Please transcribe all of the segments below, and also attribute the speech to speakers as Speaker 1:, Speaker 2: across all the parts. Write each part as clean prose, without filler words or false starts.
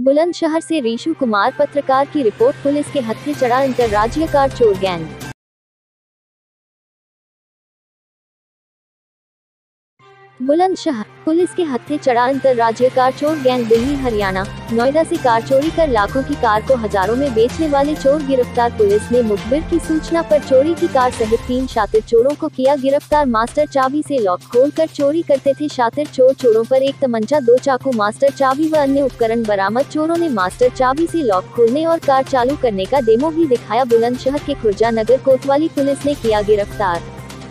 Speaker 1: बुलंदशहर से रीशु कुमार पत्रकार की रिपोर्ट। पुलिस के हत्थे चढ़ा अंतर्राज्यीय कार चोर गैंग। बुलंदशहर पुलिस के हत्थे चढ़ा अंतर्राज्यीय कार चोर गैंग। दिल्ली हरियाणा नोएडा से कार चोरी कर लाखों की कार को हजारों में बेचने वाले चोर गिरफ्तार। पुलिस ने मुखबिर की सूचना पर चोरी की कार सहित 3 शातिर चोरों को किया गिरफ्तार। मास्टर चाबी से लॉक खोलकर चोरी करते थे शातिर चोर। चोरों पर एक तमंचा, 2 चाकू, मास्टर चाबी व अन्य उपकरण बरामद। चोरों ने मास्टर चाबी से लॉक खोलने और कार चालू करने का डेमो भी दिखाया। बुलंदशहर के खुर्जा नगर कोतवाली पुलिस ने किया गिरफ्तार।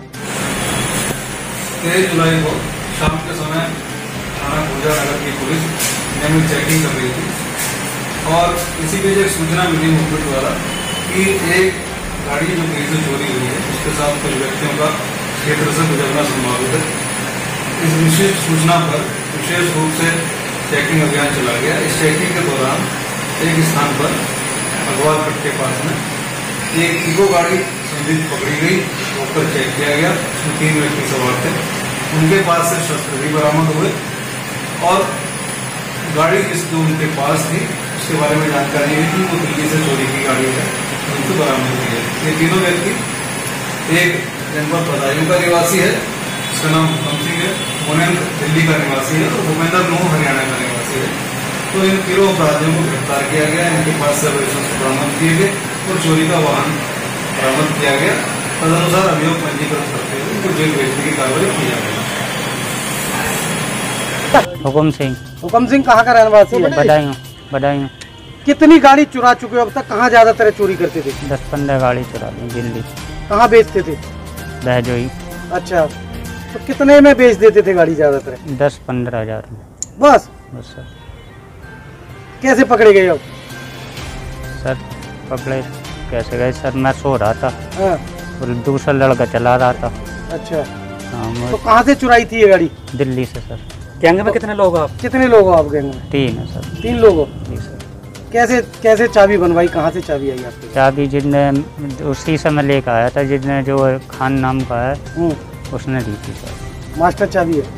Speaker 2: 13 जुलाई को शाम के समय थाना खुर्जा नगर की पुलिस नियमित चेकिंग कर रही थी और इसी के एक सूचना मिली मुखबिर द्वारा कि एक गाड़ी जो कहीं से चोरी हुई है उसके साथ कुछ व्यक्तियों का क्षेत्र से गुजरना संभावित है। इस विशेष सूचना पर विशेष रूप से चेकिंग अभियान चला गया। इस चेकिंग के दौरान एक स्थान पर अखबार कट के पास में एक इको गाड़ी संदिग्ध पकड़ी गई, रोककर चेक किया गया। उसमें 3 व्यक्ति सवार थे। उनके पास से शस्त्र भी बरामद हुए और गाड़ी जो उनके पास थी उसके बारे में जानकारी हुई थी वो दिल्ली से चोरी की गाड़ी है, उनको बरामद हुई है। ये तीनों व्यक्ति एक जनपद बदायूं का निवासी है, उसका नाम हुकम सिंह है, मोनेंद्र दिल्ली का निवासी है और भूपेंद्र नूह हरियाणा का निवासी है। तो इन तीनों अपराधियों को गिरफ्तार किया गया। इनके पास से शस्त्र बरामद किए गए और चोरी का वाहन बरामद किया गया। तदनुसार अभियोग पंजीकृत करते हुए उनको जेल भेजने की कार्रवाई की जा रही है।
Speaker 3: हुकम सिंह कहाँ का रहने वासी है?
Speaker 4: बदायूं।
Speaker 3: कितनी गाड़ी चुरा चुके हो अब तक? कहाँ ज्यादातर चोरी करते थे?
Speaker 4: 10-15 गाड़ी चुरा ली दिल्ली।
Speaker 3: कहाँ बेचते थे?
Speaker 4: बहजोई।
Speaker 3: अच्छा, तो कितने में बेच देते थे गाड़ी ज्यादातर?
Speaker 4: 10-15 हज़ार में।
Speaker 3: बस
Speaker 4: सर।
Speaker 3: कैसे पकड़े गए अब?
Speaker 4: सर पकड़े कैसे गए सर, मैं सो रहा था।
Speaker 3: हाँ।
Speaker 4: और दूसरा लड़का चला रहा था।
Speaker 3: अच्छा।
Speaker 4: हाँ,
Speaker 3: तो कहाँ से चुराई थी ये गाड़ी?
Speaker 4: दिल्ली से सर।
Speaker 3: गैंग में कितने लोग हो आप? कितने लोग हो आप गैंग में?
Speaker 4: 3 है सर।
Speaker 3: 3 लोग हो?
Speaker 4: जी सर।
Speaker 3: कैसे चाबी बनवाई? कहाँ से चाबी आई आपकी?
Speaker 4: चाबी जिसने उसी समय लेकर आया था, जिसने जो खान नाम का है उसने दी थी सर।
Speaker 3: मास्टर चाबी है?